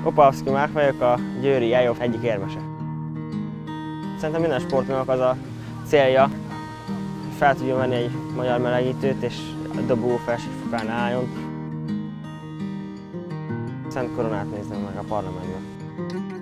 Opalszky Márk vagyok, a győri EIOF egyik érmese. Szerintem minden sportolónak az a célja, hogy fel tudjon venni egy magyar melegítőt, és a dobogó felsőfokán álljon. Szent Koronát nézem meg a parlamentben.